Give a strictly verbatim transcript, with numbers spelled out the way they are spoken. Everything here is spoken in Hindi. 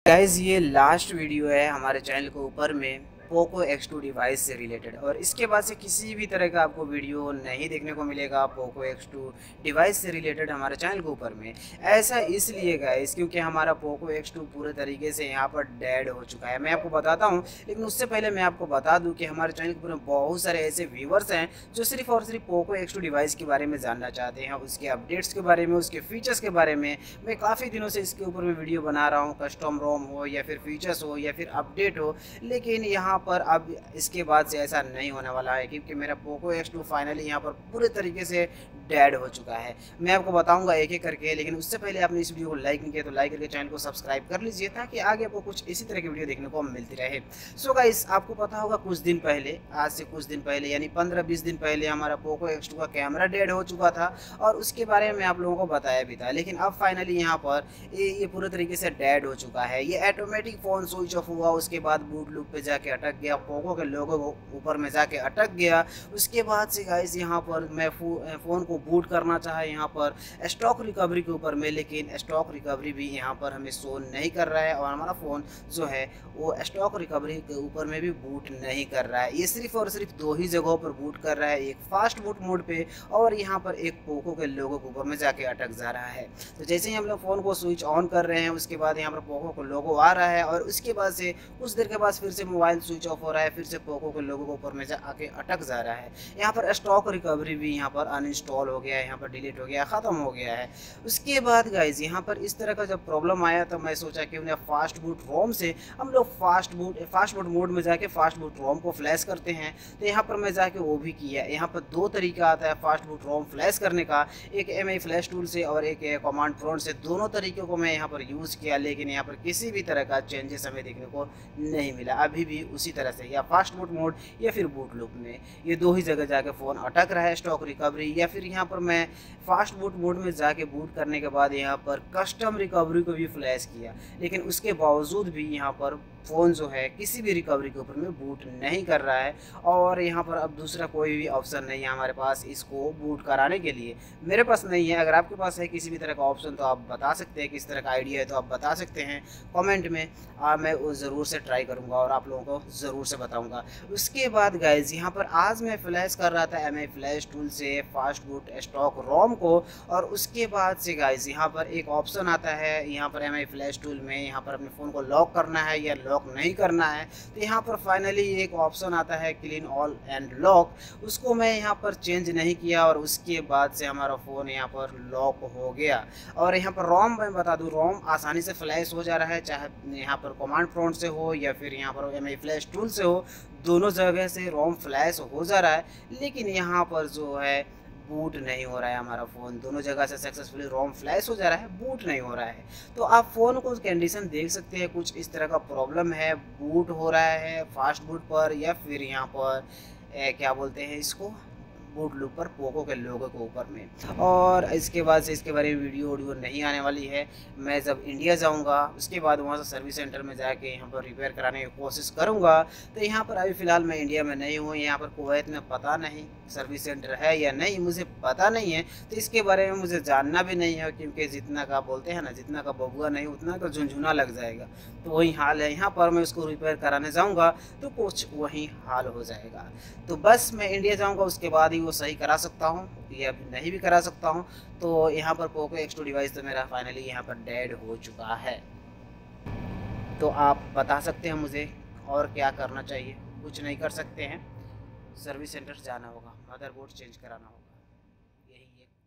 गाइज़ ये लास्ट वीडियो है हमारे चैनल के ऊपर में पोको एक्स टू डिवाइस से रिलेटेड, और इसके बाद से किसी भी तरह का आपको वीडियो नहीं देखने को मिलेगा पोको एक्स टू डिवाइस से रिलेटेड हमारे चैनल के ऊपर में। ऐसा इसलिए गाइज़ क्योंकि हमारा पोको एक्स टू पूरे तरीके से यहाँ पर डेड हो चुका है। मैं आपको बताता हूँ, लेकिन उससे पहले मैं आपको बता दूँ कि हमारे चैनल के ऊपर में बहुत सारे ऐसे व्यूवर्स हैं जो सिर्फ और सिर्फ पोको एक्स टू डिवाइस के बारे में जानना चाहते हैं, उसके अपडेट्स के बारे में, उसके फीचर्स के बारे में। मैं काफ़ी दिनों से इसके ऊपर में वीडियो बना रहा हूँ, कस्टम रोम हो या फिर फीचर्स हो या फिर अपडेट हो, लेकिन यहाँ पर अब इसके बाद से ऐसा नहीं होने वाला है क्योंकि मेरा पोको एक्स टू फाइनली यहाँ पर पूरे तरीके से डेड हो चुका है। मैं आपको बताऊंगा एक एक करके, लेकिन उससे पहले आपने इस वीडियो को लाइक नहीं किया तो लाइक करके चैनल को सब्सक्राइब कर लीजिए ताकि आगे आपको कुछ इसी तरह की वीडियो देखने को मिलती रहे। सो गाइस, आपको पता होगा कुछ दिन पहले, आज से कुछ दिन पहले यानी पंद्रह बीस दिन पहले हमारा पोको एक्स टू का कैमरा डेड हो चुका था और उसके बारे में आप लोगों को बताया भी था, लेकिन अब फाइनली यहाँ पर ये, ये पूरे तरीके से डेड हो चुका है। ये ऑटोमेटिक फ़ोन स्विच ऑफ हुआ, उसके बाद बूट लूप पे जाके अटक गया, पोको के लोगो ऊपर में जाके अटक गया। उसके बाद से गाइस यहाँ पर मैं फ़ोन को बूट करना चाहा यहाँ पर स्टॉक रिकवरी के ऊपर में, लेकिन स्टॉक रिकवरी भी यहाँ पर हमें शो नहीं कर रहा है और हमारा फ़ोन जो है वो स्टॉक रिकवरी के ऊपर में भी बूट नहीं कर रहा है। ये सिर्फ और सिर्फ दो ही जगहों पर बूट कर रहा है, एक फास्ट बूट मोड पे और यहाँ पर एक पोको के लोगो के ऊपर में जाके अटक जा रहा है। तो जैसे ही हम लोग फ़ोन को स्विच ऑन कर रहे हैं उसके बाद यहाँ पर पोको का लोगो आ रहा है और उसके बाद से कुछ देर के बाद फिर से मोबाइल स्विच ऑफ हो रहा है, फिर से पोको के लोगों के ऊपर में जा आके अटक जा रहा है। यहाँ पर स्टॉक रिकवरी भी यहाँ पर अनइंस्टॉल हो गया है, यहाँ पर डिलीट हो गया, ख़त्म हो गया है। उसके बाद गाइज यहाँ पर इस तरह का जब प्रॉब्लम आया तो मैं सोचा कि उन्हें फास्ट बूट रोम से हम लोग fast boot fast boot mode में जाके फास्ट बूट रोम को फ्लैश करते हैं। तो यहाँ पर मैं जाके वो भी किया। यहाँ पर दो तरीका आता है फास्ट बूट रोम फ्लैश करने का, एक एम आई फ्लैश टूल से और एक कमांड प्रॉम्प्ट से। दोनों तरीकों को मैं यहाँ पर यूज़ किया, लेकिन यहाँ पर किसी भी तरह का चेंजेस हमें देखने को नहीं मिला। अभी भी उसी तरह से या फास्ट बूट मोड या फिर बूट लूप में, ये दो ही जगह जाके फ़ोन अटक रहा है, स्टॉक रिकवरी या फिर यहाँ पर मैं फास्ट बूट मोड में जाके बूट करने के बाद यहाँ पर कस्टम रिकवरी को भी फ्लैश किया, लेकिन उसके बावजूद भी यहाँ पर फ़ोन जो है किसी भी रिकवरी के ऊपर में बूट नहीं कर रहा है। और यहाँ पर अब दूसरा कोई भी ऑप्शन नहीं है हमारे पास इसको बूट कराने के लिए, मेरे पास नहीं है। अगर आपके पास है किसी भी तरह का ऑप्शन तो आप बता सकते हैं, किस तरह का आइडिया है तो आप बता सकते हैं कमेंट में। आ, मैं ज़रूर से ट्राई करूँगा और आप लोगों को ज़रूर से बताऊँगा। उसके बाद गाइज यहाँ पर आज मैं फ्लैश कर रहा था एम आई फ्लैश टूल से फास्ट बूट स्टॉक रोम को, और उसके बाद से गाइज यहाँ पर एक ऑप्शन आता है यहाँ पर एम आई फ्लैश टूल में, यहाँ पर अपने फ़ोन को लॉक करना है या लॉक नहीं करना है। तो यहाँ पर फाइनली एक ऑप्शन आता है क्लीन ऑल एंड लॉक, उसको मैं यहाँ पर चेंज नहीं किया और उसके बाद से हमारा फ़ोन यहाँ पर लॉक हो गया। और यहाँ पर रोम मैं बता दूँ, रोम आसानी से फ्लैश हो जा रहा है, चाहे यहाँ पर कमांड प्रॉम्प्ट से हो या फिर यहाँ पर एम आई फ्लैश टूल से हो, दोनों जगह से रोम फ्लैश हो जा रहा है। लेकिन यहाँ पर जो है बूट नहीं हो रहा है हमारा फ़ोन, दोनों जगह से सक्सेसफुली रोम फ्लैश हो जा रहा है, बूट नहीं हो रहा है। तो आप फ़ोन को कंडीशन देख सकते हैं, कुछ इस तरह का प्रॉब्लम है, बूट हो रहा है फास्ट बूट पर या फिर यहाँ पर ए, क्या बोलते हैं इसको, बूट लूप पर पोको के लोगो के ऊपर में। और इसके बाद से इसके बारे में वीडियो वीडियो नहीं आने वाली है। मैं जब इंडिया जाऊंगा उसके बाद वहां से सर्विस सेंटर में जाके यहाँ पर रिपेयर कराने की कोशिश करूंगा। तो यहाँ पर अभी फ़िलहाल मैं इंडिया में नहीं हूँ, यहाँ पर कुवैत में पता नहीं सर्विस सेंटर है या नहीं, मुझे पता नहीं है। तो इसके बारे में मुझे जानना भी नहीं है, क्योंकि जितना का बोलते हैं ना, जितना का बबुआ नहीं उतना का झुंझुना लग जाएगा। तो वही हाल है, यहाँ पर मैं उसको रिपेयर कराने जाऊँगा तो कुछ वही हाल हो जाएगा। तो बस मैं इंडिया जाऊँगा उसके बाद वो सही करा सकता हूँ या नहीं भी करा सकता हूँ। तो यहाँ पर पोको एक्स टू डिवाइस तो मेरा फाइनली यहाँ पर डेड हो चुका है। तो आप बता सकते हैं मुझे और क्या करना चाहिए? कुछ नहीं कर सकते हैं, सर्विस सेंटर जाना होगा, मदरबोर्ड चेंज कराना होगा, यही एक